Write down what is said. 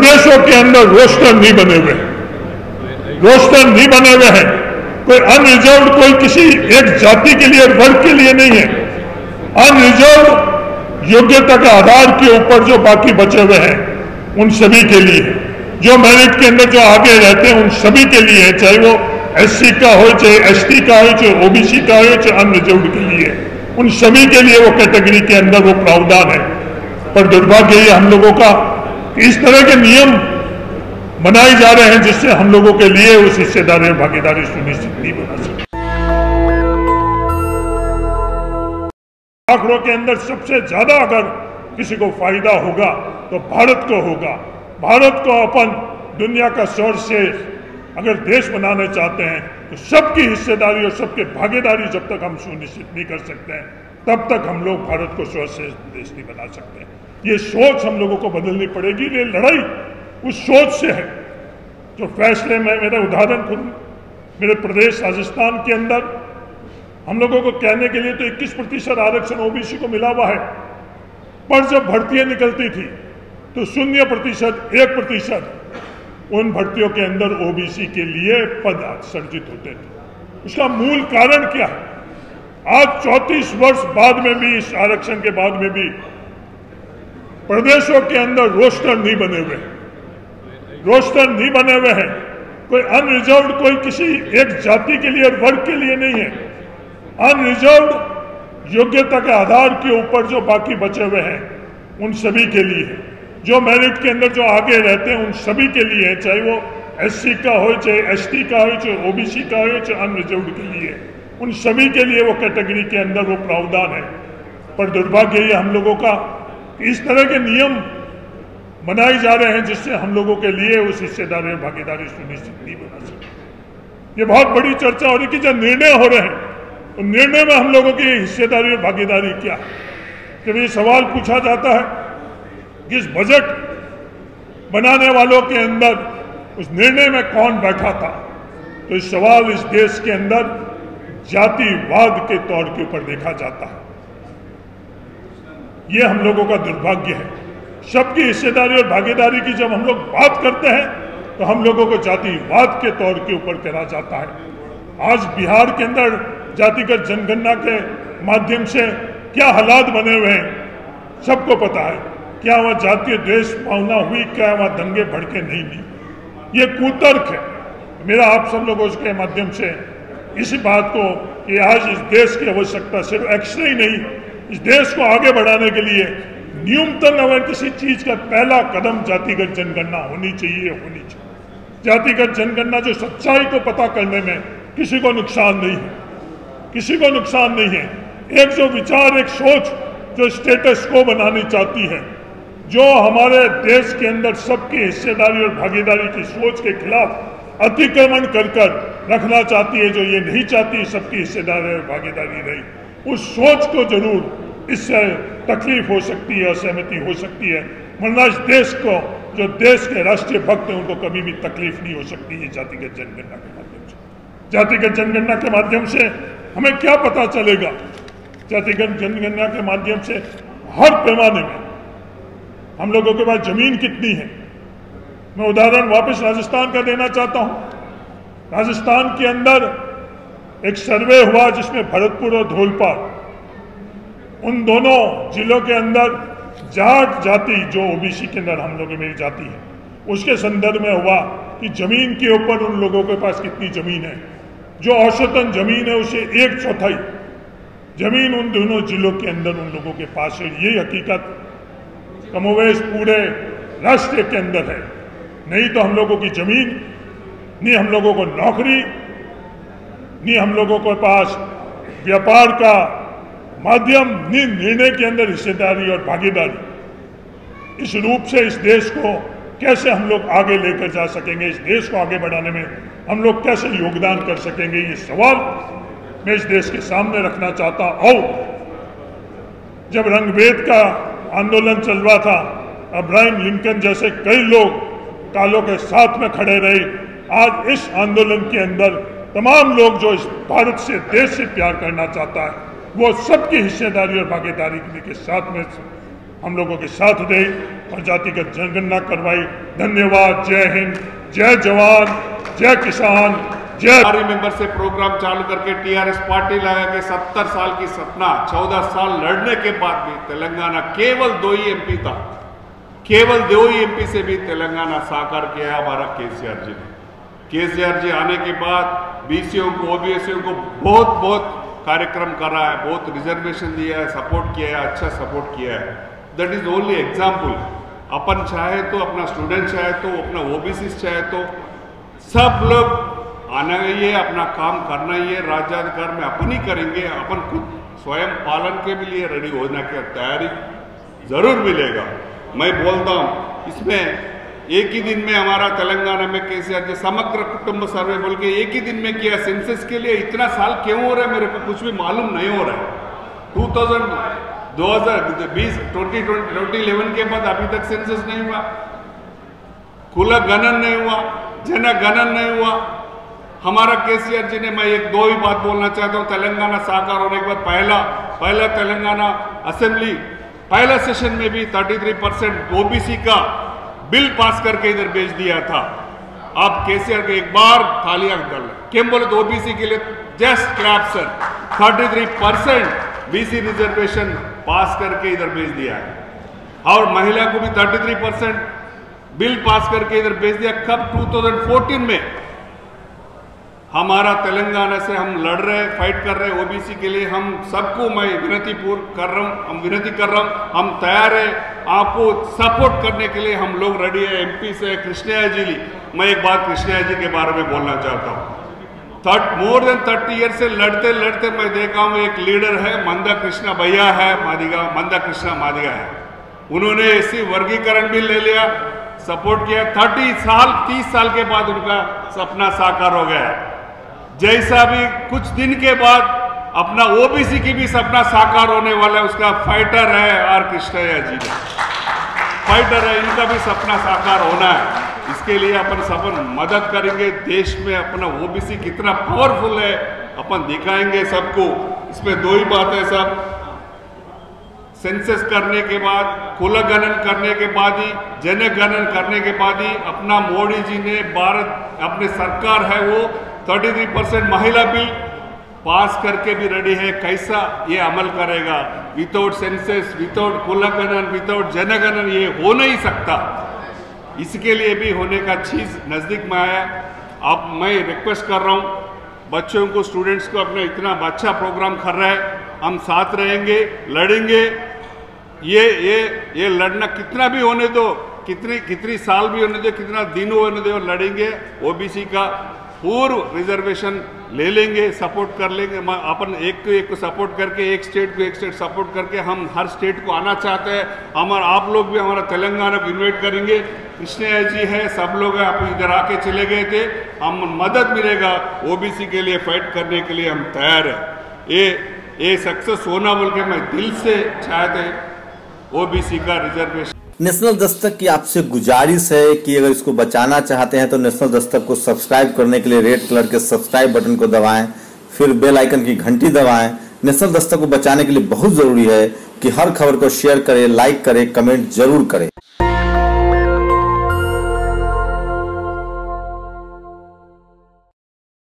प्रदेशों के अंदर रोस्टर नहीं बने हुए हैं। कोई अनरिजर्व कोई किसी एक जाति के लिए, वर्ग के लिए नहीं है। अनरिजर्व योग्यता के आधार के ऊपर जो बाकी बचे हुए हैं उन सभी के लिए, जो मेरिट के अंदर जो आगे रहते हैं उन सभी के लिए, चाहे वो SC का हो, चाहे ST का हो, चाहे OBC का हो, चाहे अनरिजर्व के लिए, उन सभी के लिए वो कैटेगरी के अंदर वो प्रावधान है। पर दुर्भाग्य ये हम लोगों का इस तरह के नियम बनाए जा रहे हैं जिससे हम लोगों के लिए उस हिस्सेदारी और भागीदारी सुनिश्चित नहीं बना सकते। आंकड़ों के अंदर सबसे ज्यादा अगर किसी को फायदा होगा तो भारत को होगा। भारत को अपन दुनिया का सर्वश्रेष्ठ अगर देश बनाना चाहते हैं तो सबकी हिस्सेदारी और सबके भागीदारी जब तक हम सुनिश्चित नहीं कर सकते हैं तब तक हम लोग भारत को सर्वश्रेष्ठ देश नहीं बना सकते। ये सोच हम लोगों को बदलनी पड़ेगी। ये लड़ाई उस सोच से है जो फैसले में, मेरा उदाहरण खुद मेरे प्रदेश राजस्थान के अंदर हम लोगों को कहने के लिए तो 21% आरक्षण OBC को मिला हुआ है, पर जब भर्तियां निकलती थी तो 0%, 1% उन भर्तियों के अंदर OBC के लिए पद सर्जित होते थे। उसका मूल कारण क्या है? आज 34 वर्ष बाद में भी, इस आरक्षण के बाद में भी प्रदेशों के अंदर रोस्टर नहीं बने हुए हैं। कोई अनरिजर्व कोई किसी एक जाति के लिए, वर्ग के लिए नहीं है। अनरिजर्व योग्यता के आधार के ऊपर जो बाकी बचे हुए हैं उन सभी के लिए, जो मेरिट के अंदर जो आगे रहते हैं उन सभी के लिए, चाहे वो SC का हो, चाहे ST का हो, चाहे OBC का हो, चाहे अनरिजर्व के लिए, उन सभी के लिए वो कैटेगरी के अंदर वो प्रावधान है। पर दुर्भाग्य ये हम लोगों का इस तरह के नियम बनाए जा रहे हैं जिससे हम लोगों के लिए उस हिस्सेदारी और भागीदारी सुनिश्चित नहीं बना सकते। ये बहुत बड़ी चर्चा हो रही कि जब निर्णय हो रहे हैं तो निर्णय में हम लोगों की हिस्सेदारी और भागीदारी क्या है। जब ये सवाल पूछा जाता है कि इस बजट बनाने वालों के अंदर उस निर्णय में कौन बैठा था, तो इस सवाल इस देश के अंदर जातिवाद के तौर के ऊपर देखा जाता है। ये हम लोगों का दुर्भाग्य है। सबकी हिस्सेदारी और भागीदारी की जब हम लोग बात करते हैं तो हम लोगों को जातिवाद के तौर के ऊपर करा जाता है। आज बिहार के अंदर जातिगत जनगणना के माध्यम से क्या हालात बने हुए हैं सबको पता है। क्या वहाँ जातीय द्वेष भावना हुई, क्या वहाँ दंगे भड़के नहीं हुई, ये कुतर्क है। मेरा आप सब लोगों के माध्यम से इसी बात को कि आज इस देश की आवश्यकता सिर्फ एक्सरे ही नहीं, इस देश को आगे बढ़ाने के लिए न्यूनतम अगर किसी चीज का पहला कदम जातिगत जनगणना होनी चाहिए। जातिगत जनगणना जो सच्चाई को पता करने में किसी को नुकसान नहीं है। एक जो विचार, एक सोच जो स्टेटस को बनानी चाहती है, जो हमारे देश के अंदर सबकी हिस्सेदारी और भागीदारी की सोच के खिलाफ अतिक्रमण कर रखना चाहती है, जो ये नहीं चाहती सबकी हिस्सेदारी और भागीदारी रही, उस सोच को जरूर इससे तकलीफ हो सकती है, असहमति हो सकती है। वरना इस देश को, जो देश के राष्ट्रीय भक्त हैं, उनको कभी भी तकलीफ नहीं हो सकती है जातिगत जनगणना के माध्यम से। जातिगत जनगणना के माध्यम से हमें क्या पता चलेगा? जातिगत जनगणना के माध्यम से हर पैमाने में हम लोगों के पास जमीन कितनी है। मैं उदाहरण वापस राजस्थान का देना चाहता हूं। राजस्थान के अंदर एक सर्वे हुआ जिसमें भरतपुर और धौलपुर, उन दोनों जिलों के अंदर जाट जाति जो OBC के अंदर हम लोगों में जाती है, उसके संदर्भ में हुआ कि जमीन के ऊपर उन लोगों के पास कितनी जमीन है। जो औसतन जमीन है उसे 1/4 जमीन उन दोनों जिलों के अंदर उन लोगों के पास है। ये हकीकत कमोवेश पूरे राष्ट्र के अंदर है। नहीं तो हम लोगों की जमीन, नहीं हम लोगों को नौकरी, नहीं हम लोगों के पास व्यापार का माध्यम, नहीं निर्णय के अंदर हिस्सेदारी और भागीदारी। इस रूप से इस देश को कैसे हम लोग आगे लेकर जा सकेंगे, इस देश को आगे बढ़ाने में हम लोग कैसे योगदान कर सकेंगे, ये सवाल मैं इस देश के सामने रखना चाहता हूं। जब रंगभेद का आंदोलन चल रहा था, अब्राहम लिंकन जैसे कई लोग कालों के साथ में खड़े रहे। आज इस आंदोलन के अंदर तमाम लोग जो इस भारत से, देश से प्यार करना चाहता है, वो सबकी हिस्सेदारी और भागीदारी के साथ में हम लोगों के साथ दे और जातिगत जनगणना करवाई। धन्यवाद। जय हिंद, जय जवान, जय किसान, जय। मेंबर से प्रोग्राम चालू करके टीआरएस पार्टी लगा के 70 साल की सपना 14 साल लड़ने के बाद भी तेलंगाना केवल 2 ही एमपी था, केवल 2 ही एमपी से भी तेलंगाना साकार किया है हमारा केसीआर जी ने। केसीआर जी आने के बाद बीसीओ को, ओबीसी को बहुत कार्यक्रम करा है, बहुत रिजर्वेशन दिया है, सपोर्ट किया है, अच्छा सपोर्ट किया है। That is only example. अपन चाहे तो, अपना स्टूडेंट चाहे तो, अपना ओबीसी चाहे तो, सब लोग आना ही है, अपना काम करना ही है। राज्याधिकार में अपन ही करेंगे, अपन खुद स्वयं पालन के भी लिए रेडी होने की तैयारी जरूर मिलेगा। मैं बोलता हूँ इसमें एक ही दिन में हमारा तेलंगाना में केसीआर जी समग्र कुटुंब सर्वे बोल के एक ही दिन में किया। सेंसस के लिए इतना साल क्यों हो रहा है मेरे को कुछ भी मालूम नहीं हो रहा है। 2011 के बाद अभी तक सेंसस नहीं हुआ, कुल गणन नहीं हुआ, जनगणन नहीं हुआ। हमारा केसीआर जी ने, मैं 2 ही बात बोलना चाहता हूँ। तेलंगाना साकार होने के बाद पहला तेलंगाना असेंबली पहला सेशन में भी 33% ओबीसी का बिल पास करके इधर भेज दिया था। आप केसीआर के एक बार तालियां कर लें। क्यों बोले तो ओबीसी के लिए just clap sir. 33% BC reservation pass करके इधर भेज दिया है और महिला को भी 33% बिल पास करके इधर भेज दिया। कब? 2014 में। हमारा तेलंगाना से हम लड़ रहे, फाइट कर रहे हैं ओबीसी के लिए। हम सबको मैं विनती कर रहा हूँ, हम तैयार है आपको सपोर्ट करने के लिए। हम लोग रेडी है। एमपी से कृष्णैया जी, मैं एक बात कृष्णैया जी के बारे में बोलना चाहता हूँ। मोर देन 30 ईयर से लड़ते लड़ते मैं देखा हूँ एक लीडर है, मंदा कृष्णा भैया है, मंदा कृष्णा मादिगा है। उन्होंने ऐसी वर्गीकरण भी ले लिया, सपोर्ट किया। 30 साल के बाद उनका सपना साकार हो गया। जैसा भी कुछ दिन के बाद अपना ओबीसी की भी सपना साकार होने वाला है। उसका फाइटर है आर कृष्णैया जी, फाइटर है, इनका भी सपना साकार होना है। इसके लिए अपन सब मदद करेंगे। देश में अपना ओबीसी कितना पावरफुल है अपन दिखाएंगे सबको। इसमें 2 ही बात है सब, सेंसस करने के बाद, कुल गणन करने के बाद ही, जनगणन करने के बाद ही अपना मोदी जी ने भारत अपने सरकार है वो 33% महिला बिल पास करके भी रेडी है। कैसा ये अमल करेगा? विदाउट सेंसस, विदाउट कुल गणन, विदाउट जनगणन ये हो नहीं सकता। इसके लिए भी होने का चीज़ नज़दीक में आया। अब मैं रिक्वेस्ट कर रहा हूँ बच्चों को, स्टूडेंट्स को, अपना इतना अच्छा प्रोग्राम कर रहा है, हम साथ रहेंगे, लड़ेंगे। ये लड़ना कितना भी होने दो, कितनी साल भी होने दो, कितना दिन होने दो, लड़ेंगे। ओबीसी का पूर्व रिजर्वेशन ले लेंगे, सपोर्ट कर लेंगे। अपन एक को सपोर्ट करके, एक स्टेट सपोर्ट करके हम हर स्टेट को आना चाहते हैं। आप लोग भी हमारा तेलंगाना को इन्वाइट करेंगे। कृष्णैया जी है, सब लोग हैं, आप इधर आके चले गए थे। हम मदद मिलेगा ओबीसी के लिए, फाइट करने के लिए हम तैयार है। ये सक्सेस होना बोल के मैं दिल से चाहते हैं ओबीसी का रिजर्वेशन। नेशनल दस्तक की आपसे गुजारिश है कि अगर इसको बचाना चाहते हैं तो नेशनल दस्तक को सब्सक्राइब करने के लिए रेड कलर के सब्सक्राइब बटन को दबाएं, फिर बेल आइकन की घंटी दबाएं। नेशनल दस्तक को बचाने के लिए बहुत जरूरी है कि हर खबर को शेयर करें, लाइक करें, कमेंट जरूर करें।